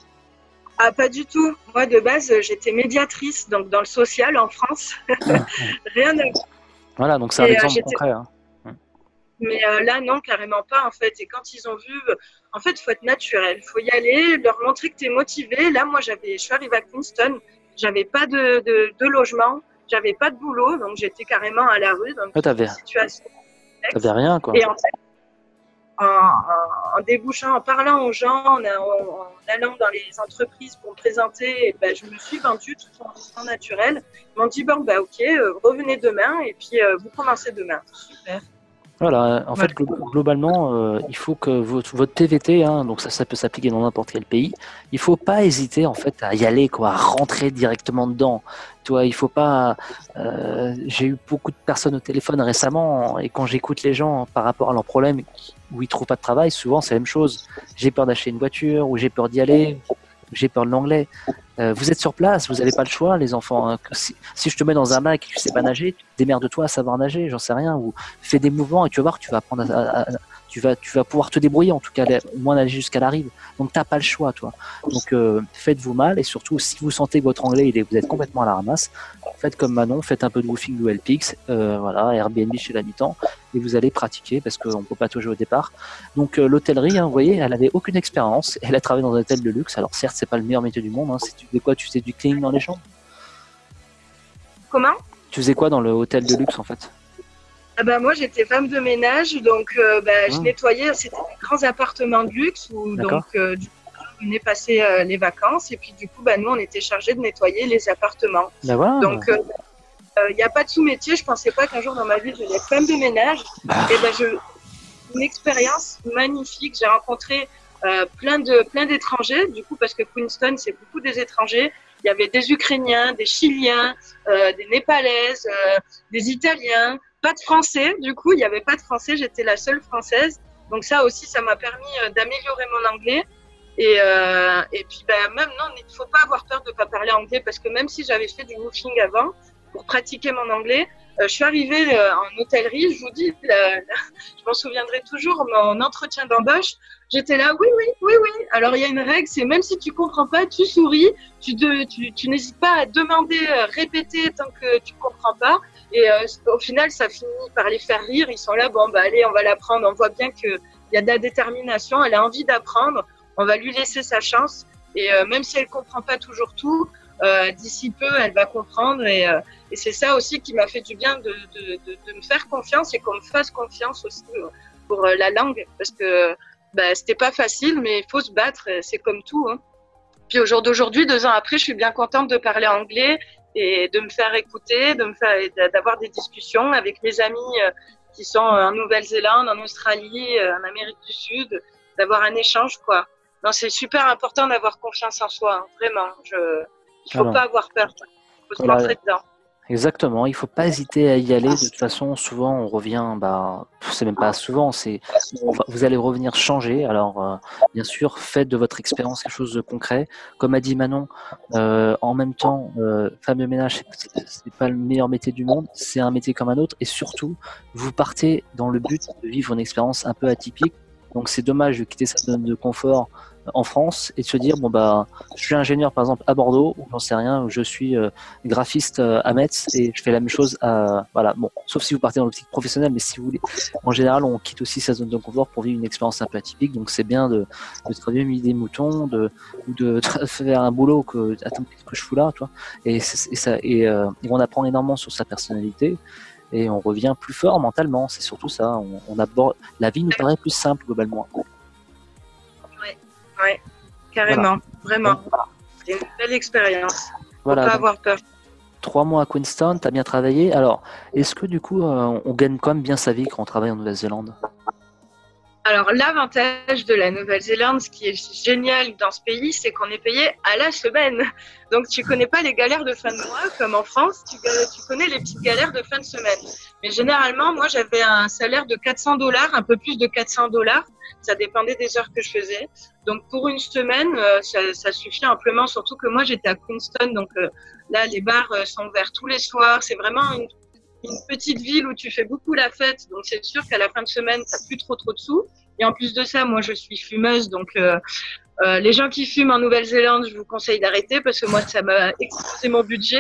Ah, pas du tout. Moi, de base, j'étais médiatrice, donc dans le social en France. Rien à voir. Voilà, donc c'est un Et, euh, exemple j'étais... concret. Hein. Mais euh, là, non, carrément pas, en fait. Et quand ils ont vu, en fait, il faut être naturel. Il faut y aller, leur montrer que tu es motivé. Là, moi, j'avais, je suis arrivée à Queenstown, j'avais pas de, de, de logement, j'avais pas de boulot, donc j'étais carrément à la rue. Donc, Ah, t'avais, une situation t'avais rien quoi. Et en fait, en, en, en débouchant, en parlant aux gens, en, en, en allant dans les entreprises pour me présenter, ben, je me suis vendue tout en restant naturel. Ils m'ont dit, bon, ben, ok, euh, revenez demain et puis euh, vous commencez demain. Super. Voilà, en fait, Voilà. glo- globalement, euh, il faut que votre, votre T V T, hein, donc ça, ça peut s'appliquer dans n'importe quel pays, il faut pas hésiter en fait à y aller, quoi, à rentrer directement dedans. Toi, il faut pas. Euh, j'ai eu beaucoup de personnes au téléphone récemment et quand j'écoute les gens par rapport à leurs problèmes où ils trouvent pas de travail, souvent c'est la même chose. J'ai peur d'acheter une voiture ou j'ai peur d'y aller, j'ai peur de l'anglais. Euh, vous êtes sur place, vous n'avez pas le choix, les enfants. Hein. Si, si je te mets dans un bac et que tu sais pas nager, démerde-toi à savoir nager, j'en sais rien. Ou fais des mouvements et tu vas voir, tu vas apprendre à, à- à- tu vas, tu vas pouvoir te débrouiller, en tout cas, au moins aller jusqu'à la rive. Donc t'as pas le choix, toi. Donc euh, faites-vous mal et surtout, si vous sentez que votre anglais, il est, vous êtes complètement à la ramasse, faites comme Manon, faites un peu de woofing ou L P X, euh, voilà, Airbnb chez l'habitant, et vous allez pratiquer parce qu'on peut pas tout jouer au départ. Donc euh, l'hôtellerie, hein, vous voyez, elle avait aucune expérience. Elle a travaillé dans un hôtel de luxe. Alors certes, c'est pas le meilleur métier du monde. Hein. Tu faisais quoi? Tu faisais du cleaning dans les chambres? Comment? Tu faisais quoi dans le hôtel de luxe en fait? Ah ben, moi, j'étais femme de ménage, donc euh, ben, je Mmh. nettoyais. C'était des grands appartements de luxe où D'accord. donc, euh, du coup, on venait passer euh, les vacances et puis du coup, ben, nous, on était chargés de nettoyer les appartements. Ben voilà. Donc, il euh, n'y a pas de sous-métier. Je pensais pas qu'un jour dans ma vie, j'allais être femme de ménage. Bah. Et ben, je... une expérience magnifique. J'ai rencontré euh, plein de plein d'étrangers, du coup, parce que Queenstown, c'est beaucoup des étrangers. il y avait des Ukrainiens, des Chiliens, euh, des Népalaises, euh, des Italiens, pas de Français. Du coup, il n'y avait pas de Français, j'étais la seule Française. Donc ça aussi, ça m'a permis d'améliorer mon anglais. Et, euh, et puis, ben, même, non, il ne faut pas avoir peur de ne pas parler anglais parce que même si j'avais fait du woofing avant pour pratiquer mon anglais, euh, je suis arrivée euh, en hôtellerie, je vous dis, la, la, je m'en souviendrai toujours, mon entretien d'embauche, j'étais là, oui, oui, oui, oui. Alors, il y a une règle, c'est même si tu comprends pas, tu souris, tu, de, tu, tu n'hésites pas à demander, euh, répéter tant que tu comprends pas. Et euh, au final, ça finit par les faire rire. Ils sont là, bon, bah allez, on va l'apprendre. On voit bien qu'il y a de la détermination, elle a envie d'apprendre. On va lui laisser sa chance et euh, même si elle comprend pas toujours tout, euh, d'ici peu, elle va comprendre et, euh, et c'est ça aussi qui m'a fait du bien de, de, de, de me faire confiance et qu'on me fasse confiance aussi pour euh, la langue parce que bah, c'était pas facile mais il faut se battre, c'est comme tout. Hein. Puis au jour d'aujourd'hui, deux ans après, je suis bien contente de parler anglais et de me faire écouter, de me faire, d'avoir des discussions avec mes amis euh, qui sont en Nouvelle-Zélande, en Australie, euh, en Amérique du Sud, d'avoir un échange quoi. Non, c'est super important d'avoir confiance en soi, hein, vraiment. Je, il faut Voilà. pas avoir peur. Il faut se Voilà. rentrer dedans. Exactement, il ne faut pas hésiter à y aller. De toute façon, souvent on revient, bah, c'est même pas souvent, c'est on va- vous allez revenir changer. Alors, euh, bien sûr, faites de votre expérience quelque chose de concret. Comme a dit Manon, euh, en même temps, euh, femme de ménage, c'est c'est pas le meilleur métier du monde, c'est un métier comme un autre. Et surtout, vous partez dans le but de vivre une expérience un peu atypique. Donc, c'est dommage de quitter sa zone de confort en France et de se dire bon bah je suis ingénieur par exemple à Bordeaux ou j'en sais rien ou je suis euh, graphiste euh, à Metz et je fais la même chose à voilà bon sauf si vous partez dans l'optique professionnelle mais si vous voulez en général on quitte aussi sa zone de confort pour vivre une expérience un peu atypique donc c'est bien de, de travailler au milieu des moutons de ou de faire un boulot que attends qu'est-ce que je fous là tu vois et, c'est, et ça et, euh, et on apprend énormément sur sa personnalité et on revient plus fort mentalement c'est surtout ça on, on aborde la vie nous paraît plus simple globalement. Oui, carrément, voilà. vraiment. C'est une belle expérience. Faut Voilà, pas donc, avoir peur. trois mois à Queenstown, tu as bien travaillé. Alors, est-ce que du coup, euh, on gagne quand même bien sa vie quand on travaille en Nouvelle-Zélande? Alors, l'avantage de la Nouvelle-Zélande, ce qui est génial dans ce pays, c'est qu'on est payé à la semaine. Donc, tu connais pas les galères de fin de mois comme en France, tu, tu connais les petites galères de fin de semaine. Mais généralement, moi, j'avais un salaire de quatre cents dollars, un peu plus de quatre cents dollars. Ça dépendait des heures que je faisais. Donc, pour une semaine, euh, ça, ça suffit amplement, surtout que moi, j'étais à Queenstown. Donc, euh, là, les bars euh, sont ouverts tous les soirs. C'est vraiment une une petite ville où tu fais beaucoup la fête, donc c'est sûr qu'à la fin de semaine, tu n'as plus trop trop de sous. Et en plus de ça, moi, je suis fumeuse, donc euh, euh, les gens qui fument en Nouvelle-Zélande, je vous conseille d'arrêter parce que moi, ça m'a explosé mon budget.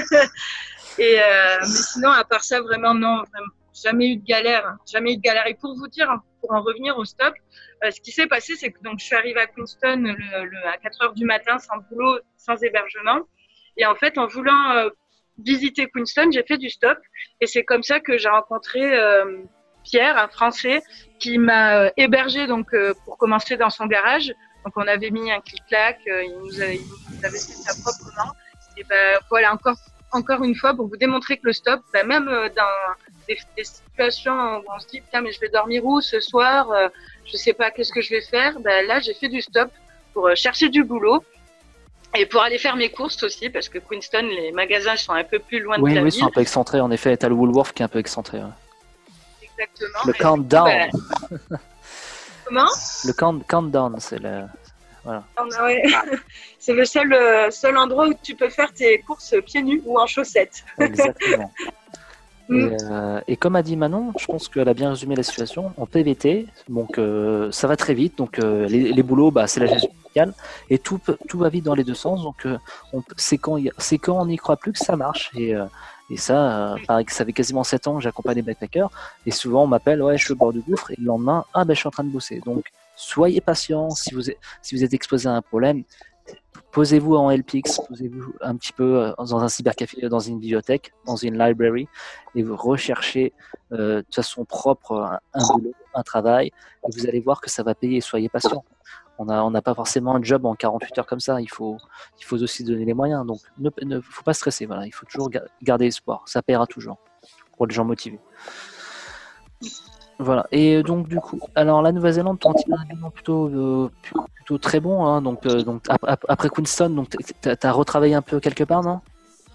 Et euh, mais sinon, à part ça, vraiment non, vraiment, jamais eu de galère, hein, jamais eu de galère. Et pour vous dire, pour en revenir au stop, euh, ce qui s'est passé, c'est que donc je suis arrivée à Queenstown le, le, à quatre heures du matin, sans boulot, sans hébergement. Et en fait, en voulant euh, visiter Queenstown, j'ai fait du stop et c'est comme ça que j'ai rencontré euh, Pierre, un Français, qui m'a euh, hébergé donc euh, pour commencer dans son garage. Donc on avait mis un clic-clac, euh, il nous avait, il nous avait fait sa propre main. Et ben voilà encore encore une fois pour vous démontrer que le stop, ben, même euh, dans des, des situations où on se dit putain mais je vais dormir où ce soir, euh, je sais pas qu'est-ce que je vais faire. Ben là j'ai fait du stop pour euh, chercher du boulot. Et pour aller faire mes courses aussi, parce que Queenstown, les magasins sont un peu plus loin oui, de la oui, ville. ils sont un peu excentrés. En effet, t'as le Woolworth qui est un peu excentré. Ouais. Exactement. Le et countdown. Coup, bah... Comment? Le count countdown, c'est le. Voilà. Ah, ouais. C'est le seul, euh, seul endroit où tu peux faire tes courses pieds nus ou en chaussettes. Exactement. Mm. Et, euh, et comme a dit Manon, je pense qu'elle a bien résumé la situation. En P V T, donc euh, ça va très vite. Donc euh, les, les boulots, bah, c'est la gestion locale et tout peut- tout va vite dans les deux sens. Donc euh, on peut- c'est quand il y a- c'est quand on n'y croit plus que ça marche. Et, euh, et ça, euh, pareil que ça fait quasiment sept ans que j'accompagne les backpackers. Et souvent on m'appelle, ouais, je suis au bord du gouffre. Et le lendemain, ah ben je suis en train de bosser. Donc soyez patient. Si vous êtes, si vous êtes exposé à un problème, posez-vous en L P X, posez-vous un petit peu euh, dans un cybercafé, dans une bibliothèque, dans une library, et vous recherchez euh, de façon propre un, un boulot, un travail, et vous allez voir que ça va payer. Soyez patient. On n'a on n'a pas forcément un job en quarante-huit heures comme ça. Il faut, il faut aussi donner les moyens. Donc, ne, ne faut pas stresser. Voilà, il faut toujours ga- garder espoir. Ça paiera toujours pour les gens motivés. Voilà. Et euh, donc du coup, alors la Nouvelle-Zélande, t'en tires un bilan plutôt, euh, plutôt très bon, hein, donc, euh, donc ap- ap- après Queenstown, donc t'as t'as retravaillé un peu quelque part, non?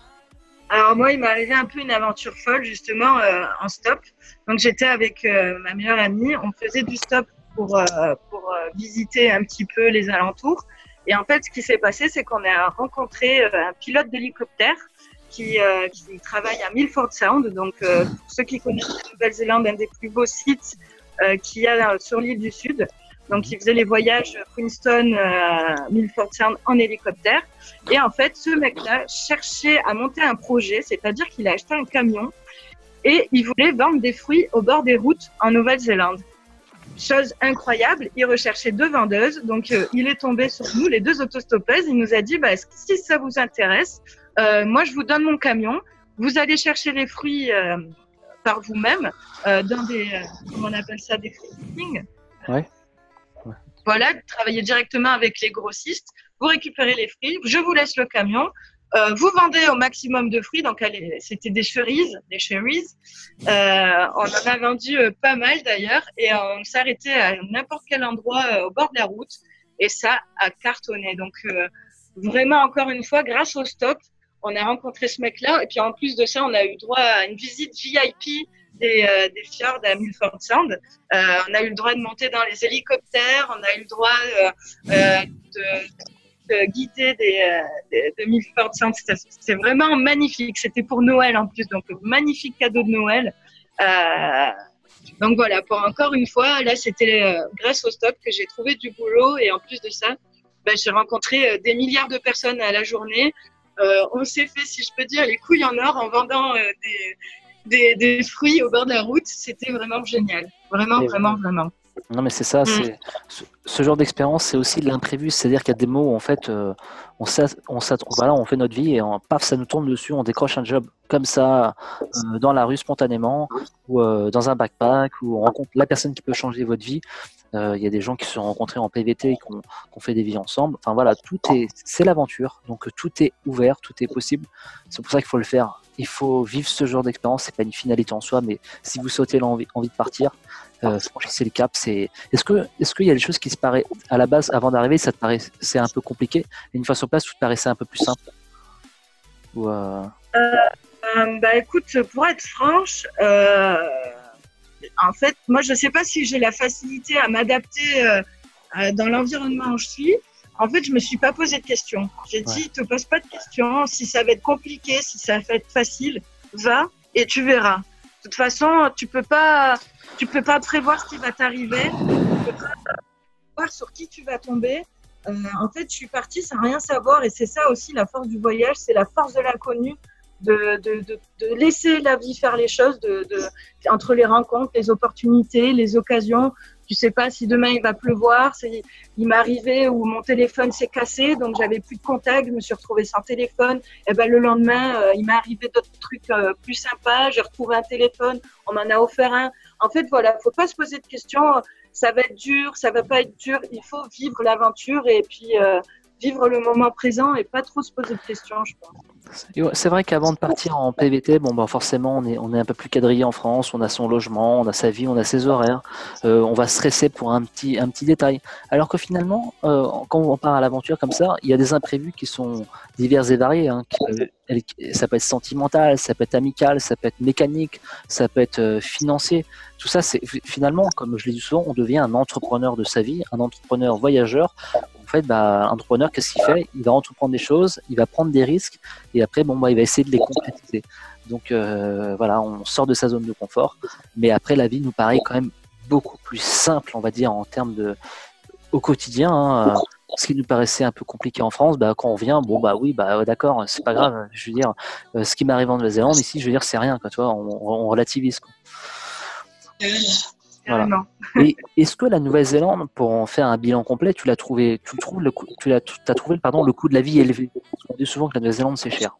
Alors moi, il m'est arrivé un peu une aventure folle justement euh, en stop. Donc j'étais avec euh, ma meilleure amie, on faisait du stop pour euh, pour euh, visiter un petit peu les alentours. Et en fait, ce qui s'est passé, c'est qu'on a rencontré euh, un pilote d'hélicoptère qui euh, qui travaille à Milford Sound. Donc euh, pour ceux qui connaissent la Nouvelle-Zélande, un des plus beaux sites euh, qu'il y a sur l'île du Sud. Donc il faisait les voyages Queenstown, euh, Milford Sound en hélicoptère. Et en fait, ce mec-là cherchait à monter un projet, c'est-à-dire qu'il a acheté un camion et il voulait vendre des fruits au bord des routes en Nouvelle-Zélande. Chose incroyable, il recherchait deux vendeuses, donc euh, il est tombé sur nous, les deux autostoppeuses. Il nous a dit, bah, si ça vous intéresse, euh, moi je vous donne mon camion, vous allez chercher les fruits euh, par vous-même euh, dans des, euh, comment on appelle ça, des fruits picking. Ouais. Voilà, travailler directement avec les grossistes, vous récupérez les fruits, je vous laisse le camion, euh, vous vendez au maximum de fruits, donc c'était des cerises, des cherries. Euh, on en a vendu euh, pas mal d'ailleurs, et on s'arrêtait à n'importe quel endroit euh, au bord de la route, et ça a cartonné. Donc euh, vraiment, encore une fois, grâce au stop, on a rencontré ce mec-là, et puis en plus de ça, on a eu droit à une visite V I P des, euh, des fjords à Milford Sound. Euh, on a eu le droit de monter dans les hélicoptères, on a eu le droit euh, euh, de, de guider des, euh, de, de Milford Sound. C'était vraiment magnifique. C'était pour Noël en plus, donc magnifique cadeau de Noël. Euh, donc voilà, pour encore une fois, là c'était euh, grâce au stop que j'ai trouvé du boulot, et en plus de ça, ben, j'ai rencontré euh, des milliards de personnes à la journée. Euh, on s'est fait, si je peux dire, les couilles en or en vendant euh, des, des, des fruits au bord de la route. C'était vraiment génial. Vraiment, Et vraiment, vraiment. non, mais c'est ça, Mm. c'est ce, ce genre d'expérience, c'est aussi de l'imprévu, c'est-à-dire qu'il y a des mots où en fait, euh, on s'att- on s'att- voilà, on fait notre vie et on, paf, ça nous tombe dessus, on décroche un job comme ça euh, dans la rue spontanément ou euh, dans un backpack où on rencontre la personne qui peut changer votre vie. Euh, Il y a des gens qui se sont rencontrés en P V T et qui ont, qui ont fait des vies ensemble. Enfin voilà, tout est, c'est l'aventure, donc tout est ouvert, tout est possible. C'est pour ça qu'il faut le faire. Il faut vivre ce genre d'expérience. C'est pas une finalité en soi, mais si vous sautez l'envie envie de partir, euh, franchissez le cap. C'est est-ce que est-ce qu'il y a des choses qui se paraissent à la base avant d'arriver, ça te paraissait un peu compliqué, et une fois sur place, tout te paraissait un peu plus simple ou euh... Euh, euh, bah écoute, pour être franche, euh, en fait, moi je sais pas si j'ai la facilité à m'adapter euh, euh, dans l'environnement où je suis. En fait, je me suis pas posé de questions. J'ai dit, ouais. te pose pas de questions. Si ça va être compliqué, si ça va être facile, va et tu verras. De toute façon, tu peux pas, tu peux pas prévoir ce qui va t'arriver. Tu peux pas savoir sur qui tu vas tomber. Euh, en fait, je suis partie sans rien savoir, et c'est ça aussi la force du voyage, c'est la force de l'inconnu, de, de, de, de laisser la vie faire les choses, de, de, entre les rencontres, les opportunités, les occasions. Tu sais pas si demain il va pleuvoir. C'est, il m'est arrivé où mon téléphone s'est cassé, donc j'avais plus de contact, je me suis retrouvée sans téléphone. Et ben le lendemain, euh, il m'est arrivé d'autres trucs euh, plus sympas. J'ai retrouvé un téléphone, on m'en a offert un. En fait, voilà, faut pas se poser de questions. Ça va être dur, ça va pas être dur. Il faut vivre l'aventure et puis euh, vivre le moment présent et pas trop se poser de questions, je pense. C'est vrai qu'avant de partir en P V T, bon, bah forcément, on est, on est un peu plus quadrillé en France, on a son logement, on a sa vie, on a ses horaires, euh, on va stresser pour un petit, un petit détail. Alors que finalement, euh, quand on part à l'aventure comme ça, il y a des imprévus qui sont divers et variés. Hein, qui peuvent, ça peut être sentimental, ça peut être amical, ça peut être mécanique, ça peut être euh, financier. Tout ça, c'est finalement, comme je l'ai dit souvent, on devient un entrepreneur de sa vie, un entrepreneur voyageur. En fait, bah, l'entrepreneur, qu'est-ce qu'il fait? Il va entreprendre des choses, il va prendre des risques, et après, bon, bah, il va essayer de les concrétiser. Donc euh, voilà, on sort de sa zone de confort, mais après, la vie nous paraît quand même beaucoup plus simple, on va dire, en termes de au quotidien. Hein, ce qui nous paraissait un peu compliqué en France, bah, quand on vient, bon bah oui, bah d'accord, c'est pas grave. Je veux dire, euh, ce qui m'arrive en Nouvelle-Zélande ici, je veux dire, c'est rien, quoi, tu vois, on, on relativise, quoi. Voilà. Et est-ce que la Nouvelle-Zélande, pour en faire un bilan complet, tu l'as trouvé, tu trouves le coût, tu l'as, t'as trouvé, pardon, le coût de la vie élevé? On dit souvent que la Nouvelle-Zélande c'est cher.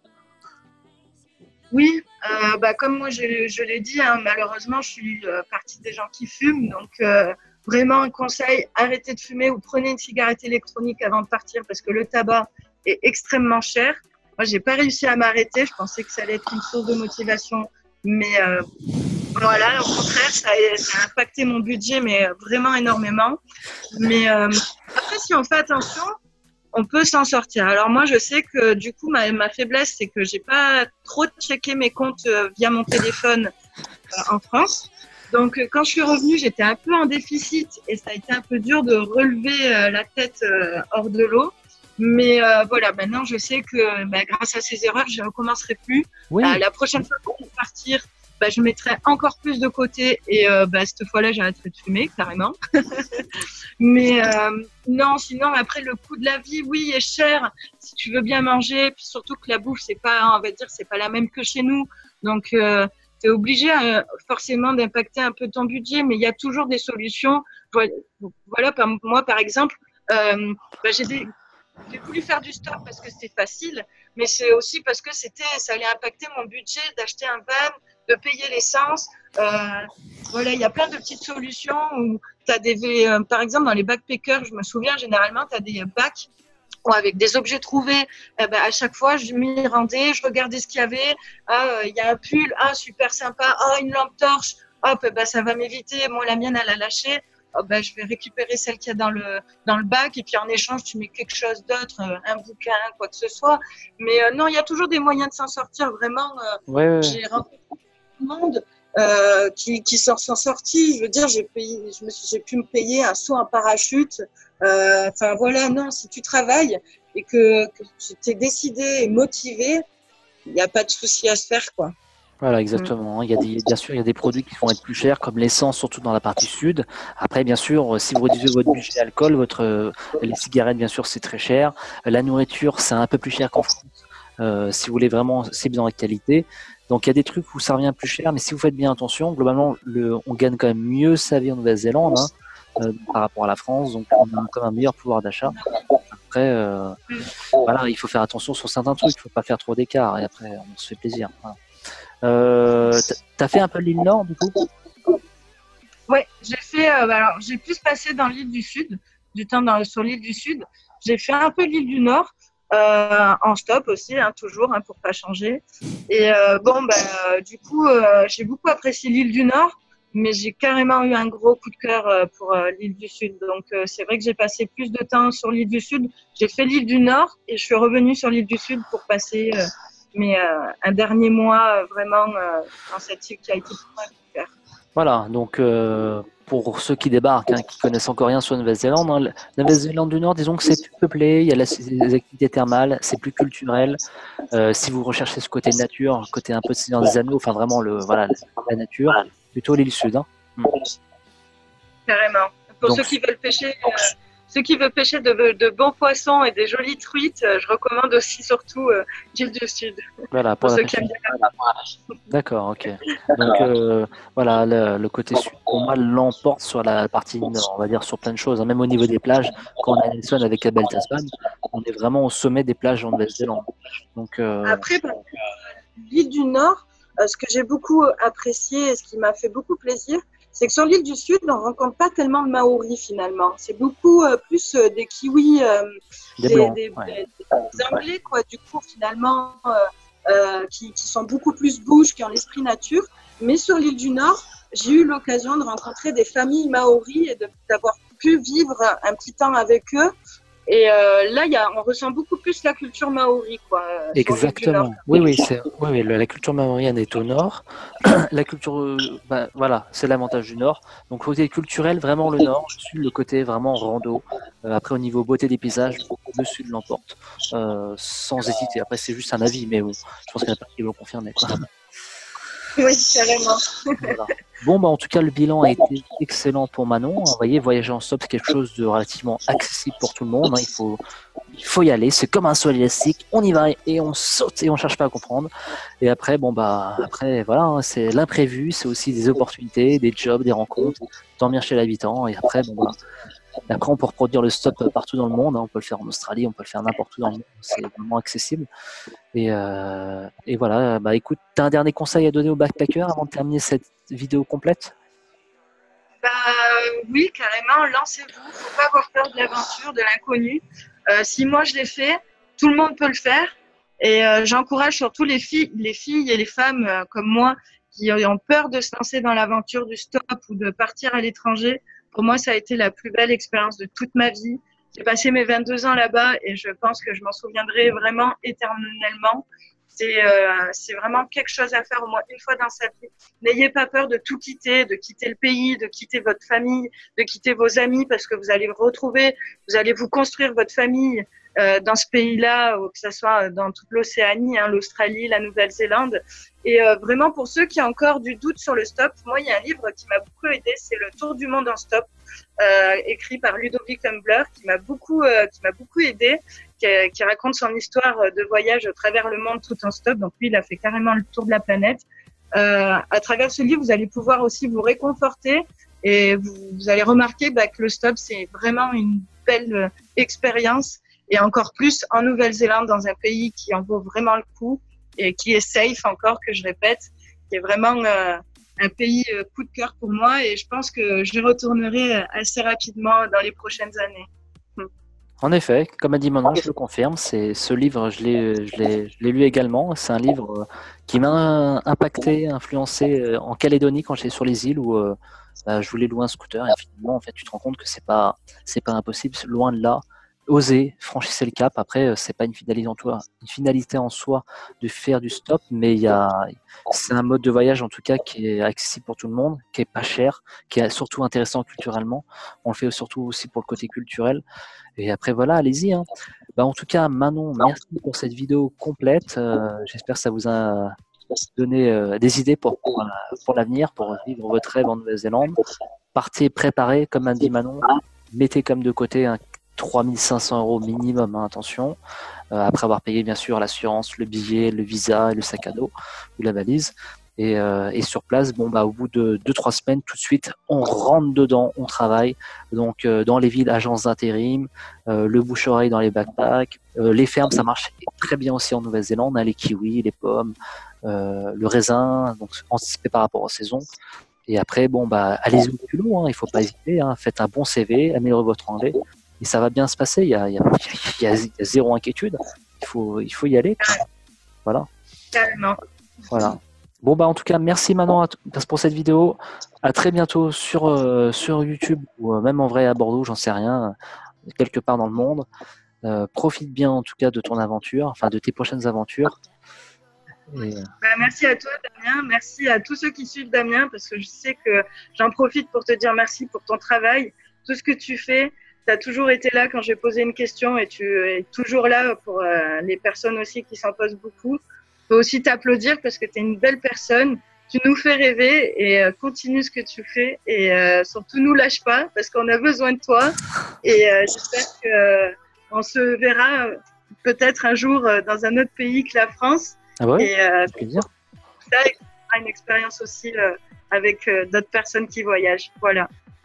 Oui, euh, bah comme moi je, je l'ai dit, hein, malheureusement je suis euh, partie des gens qui fument, donc euh, vraiment un conseil, arrêtez de fumer ou prenez une cigarette électronique avant de partir parce que le tabac est extrêmement cher. Moi j'ai pas réussi à m'arrêter, je pensais que ça allait être une source de motivation, mais euh, Voilà, au contraire, ça a, ça a impacté mon budget, mais vraiment énormément. Mais euh, après, si on fait attention, on peut s'en sortir. Alors moi, je sais que du coup, ma, ma faiblesse, c'est que j'ai pas trop checké mes comptes euh, via mon téléphone euh, en France. Donc, euh, quand je suis revenue, j'étais un peu en déficit et ça a été un peu dur de relever euh, la tête euh, hors de l'eau. Mais euh, voilà, maintenant, je sais que bah, grâce à ces erreurs, je ne recommencerai plus. Oui. Euh, la prochaine fois qu'on va partir, bah, je mettrai encore plus de côté et euh, bah, cette fois-là, j'arrêterai de fumer, carrément. Mais euh, non, sinon, après, le coût de la vie, oui, est cher si tu veux bien manger. Puis surtout que la bouffe, c'est pas, on va dire, c'est pas la même que chez nous. Donc, euh, tu es obligé euh, forcément d'impacter un peu ton budget, mais il y a toujours des solutions. Voilà, voilà par, moi, par exemple, euh, bah, j'ai des j'ai voulu faire du stop parce que c'était facile, mais c'est aussi parce que c'était, ça allait impacter mon budget d'acheter un van, de payer l'essence. Euh, voilà, il y a plein de petites solutions où tu as des, euh, par exemple, dans les backpackers, je me souviens, généralement, tu as des bacs avec des objets trouvés. Eh ben, à chaque fois, je m'y rendais, je regardais ce qu'il y avait. Ah, il y a un pull, ah, super sympa. Ah, une lampe torche. Hop, eh ben, ça va m'éviter. Moi, la mienne, elle a lâché. Oh, ben, je vais récupérer celle qu'il y a dans le, dans le bac et puis en échange, tu mets quelque chose d'autre, euh, un bouquin, quoi que ce soit. Mais euh, non, il y a toujours des moyens de s'en sortir. Vraiment, euh, Ouais, ouais, ouais. j'ai rencontré tout le monde euh, qui, qui s'en sont sortis. Je veux dire, j'ai payé, je me suis, j'ai pu me payer un saut en parachute. Euh, Enfin voilà, non, si tu travailles et que, que tu t'es décidé et motivé, il n'y a pas de souci à se faire, quoi. Voilà, exactement. Il y a des, bien sûr, il y a des produits qui vont être plus chers, comme l'essence, surtout dans la partie sud. Après, bien sûr, si vous réduisez votre budget alcool, votre, euh, les cigarettes, bien sûr, c'est très cher. La nourriture, c'est un peu plus cher qu'en France. Euh, si vous voulez vraiment cible dans la qualité. Donc, il y a des trucs où ça revient plus cher, mais si vous faites bien attention, globalement, le, on gagne quand même mieux sa vie en Nouvelle-Zélande hein, euh, par rapport à la France. Donc, on a quand même un meilleur pouvoir d'achat. Après, euh, voilà, il faut faire attention sur certains trucs. Il ne faut pas faire trop d'écart. Et après, on se fait plaisir. Voilà. Euh, t'as fait un peu l'île Nord du coup? Ouais, j'ai fait. Euh, alors, j'ai plus passé dans l'île du Sud, du temps dans, sur l'île du Sud. J'ai fait un peu l'île du Nord, euh, en stop aussi, hein, toujours, hein, pour pas changer. Et euh, bon, bah, euh, du coup, euh, j'ai beaucoup apprécié l'île du Nord, mais j'ai carrément eu un gros coup de cœur euh, pour euh, l'île du Sud. Donc, euh, c'est vrai que j'ai passé plus de temps sur l'île du Sud. J'ai fait l'île du Nord et je suis revenue sur l'île du Sud pour passer. Euh, mais euh, un dernier mois euh, vraiment euh, dans cette île qui a été pour moi un coup de cœur. Voilà, donc euh, pour ceux qui débarquent, hein, qui connaissent encore rien sur la Nouvelle-Zélande, hein, la Nouvelle-Zélande du Nord, disons que c'est plus peuplé, il y a la, les activités thermales, c'est plus culturel. Euh, si vous recherchez ce côté nature, côté un peu de Seigneur des Anneaux, enfin vraiment le voilà la nature, plutôt l'île Sud. Hein. Mm. Carrément. Pour donc, ceux qui veulent pêcher. Euh, Ceux qui veulent pêcher de, de bons poissons et des jolies truites, je recommande aussi surtout euh, l'île du Sud. Voilà, pour, pour ceux qui aiment bien. D'accord, ok. Donc euh, voilà, le, le côté sud, pour moi, l'emporte sur la partie nord, on va dire sur plein de choses. Hein. Même au niveau des plages, quand on a Nelson avec Abel Tasman, on est vraiment au sommet des plages en Nouvelle-Zélande. Donc euh... après, l'île du Nord, euh, ce que j'ai beaucoup apprécié et ce qui m'a fait beaucoup plaisir, c'est que sur l'île du Sud, on ne rencontre pas tellement de Maoris finalement. C'est beaucoup euh, plus euh, des Kiwis, euh, des, des, blancs, des, ouais. des, des Anglais, quoi, du coup, finalement, euh, euh, qui, qui sont beaucoup plus bouges, qui ont l'esprit nature. Mais sur l'île du Nord, j'ai eu l'occasion de rencontrer des familles Maoris et de, d'avoir pu vivre un petit temps avec eux. Et euh, là, y a, on ressent beaucoup plus la culture maori, quoi. Exactement. Oui, oui, c'est, oui, oui, la culture maorienne est au nord. La culture, bah, voilà, c'est l'avantage du nord. Donc, côté culturel, vraiment le nord. Le sud, le côté vraiment rando. Euh, après, au niveau beauté des paysages, le sud l'emporte. Euh, sans hésiter. Après, c'est juste un avis, mais bon, je pense qu'il y en a pas qui vont confirmer, quoi. Oui, carrément. Voilà. Bon, bah, en tout cas, le bilan a été excellent pour Manon. Vous voyez, voyager en stop, c'est quelque chose de relativement accessible pour tout le monde. Hein. Il faut, il faut y aller. C'est comme un saut élastique. On y va et on saute et on cherche pas à comprendre. Et après, bon, bah, après, voilà, hein, c'est l'imprévu. C'est aussi des opportunités, des jobs, des rencontres, dormir chez l'habitant. Et après, bon, bah, et après, on peut reproduire le stop partout dans le monde. Hein. On peut le faire en Australie, on peut le faire n'importe où dans le monde. C'est vraiment accessible. Et, euh, et voilà, bah écoute, tu as un dernier conseil à donner aux backpackers avant de terminer cette vidéo complète? Bah oui, carrément, lancez-vous. Il ne faut pas avoir peur de l'aventure, de l'inconnu. Euh, si moi je l'ai fait, tout le monde peut le faire. Et euh, j'encourage surtout les filles, les filles et les femmes euh, comme moi qui ont peur de se lancer dans l'aventure du stop ou de partir à l'étranger. Pour moi, ça a été la plus belle expérience de toute ma vie. J'ai passé mes vingt-deux ans là-bas et je pense que je m'en souviendrai vraiment éternellement. C'est euh, c'est vraiment quelque chose à faire au moins une fois dans sa vie. N'ayez pas peur de tout quitter, de quitter le pays, de quitter votre famille, de quitter vos amis, parce que vous allez vous retrouver, vous allez vous construire votre famille euh, dans ce pays-là, que ce soit dans toute l'Océanie, hein, l'Australie, la Nouvelle-Zélande. Et euh, vraiment, pour ceux qui ont encore du doute sur le stop, moi, il y a un livre qui m'a beaucoup aidé, c'est Le Tour du monde en stop, euh, écrit par Ludovic Humbler, qui m'a beaucoup, euh, qui m'a beaucoup aidé, qui, qui raconte son histoire de voyage à travers le monde tout en stop. Donc lui, il a fait carrément le tour de la planète. Euh, à travers ce livre, vous allez pouvoir aussi vous réconforter et vous, vous allez remarquer bah, que le stop, c'est vraiment une belle expérience, et encore plus en Nouvelle-Zélande, dans un pays qui en vaut vraiment le coup et qui est safe, encore que je répète, qui est vraiment euh, un pays euh, coup de cœur pour moi, et je pense que je retournerai assez rapidement dans les prochaines années. En effet, comme a dit Manon, je le confirme, c'est ce livre, je l'ai, je l'ai, je l'ai lu également. C'est un livre qui m'a impacté, influencé en Calédonie quand j'étais sur les îles où euh, bah, je voulais louer un scooter, et finalement, en fait, tu te rends compte que c'est pas, c'est pas impossible, loin de là. Osez, franchissez le cap. Après, c'est pas une finalité en soi, une finalité en soi de faire du stop, mais il y a, c'est un mode de voyage en tout cas qui est accessible pour tout le monde, qui est pas cher, qui est surtout intéressant culturellement. On le fait surtout aussi pour le côté culturel. Et après voilà, allez-y. Hein. Bah, en tout cas, Manon, merci pour cette vidéo complète. Euh, j'espère que ça vous a donné euh, des idées pour pour, pour l'avenir, pour vivre votre rêve en Nouvelle-Zélande. Partez préparés, comme a dit Manon. Mettez comme de côté un trois mille cinq cents euros minimum, hein, attention, euh, après avoir payé bien sûr l'assurance, le billet, le visa, le sac à dos ou la valise. Et, euh, et sur place, bon bah au bout de deux trois semaines, tout de suite, on rentre dedans, on travaille. Donc euh, dans les villes, agences d'intérim, euh, le bouche-oreille dans les backpacks, euh, les fermes, ça marche très bien aussi en Nouvelle-Zélande, hein, les kiwis, les pommes, euh, le raisin, donc anticipé par rapport aux saisons. Et après, bon bah allez-y au culot, hein, il faut pas hésiter, hein, faites un bon C V, améliorez votre anglais. Et ça va bien se passer, il y a, il y a, il y a, il y a zéro inquiétude, il faut, il faut y aller. Voilà. Carrément. Voilà. Bon, bah, en tout cas, merci Manon pour cette vidéo. À très bientôt sur, euh, sur YouTube ou euh, même en vrai à Bordeaux, j'en sais rien, quelque part dans le monde. Euh, profite bien en tout cas de ton aventure, enfin de tes prochaines aventures. Et... Bah, merci à toi Damien, merci à tous ceux qui suivent Damien, parce que je sais que j'en profite pour te dire merci pour ton travail, tout ce que tu fais. Tu as toujours été là quand j'ai posé une question, et tu es toujours là pour euh, les personnes aussi qui s'en posent beaucoup. Je peux aussi t'applaudir parce que tu es une belle personne, tu nous fais rêver, et euh, continue ce que tu fais, et euh, surtout nous lâche pas parce qu'on a besoin de toi, et euh, j'espère qu'on euh, se verra euh, peut-être un jour euh, dans un autre pays que la France. Ah ouais, et euh, plaisir. Ça, une expérience aussi euh, avec euh, d'autres personnes qui voyagent. Voilà.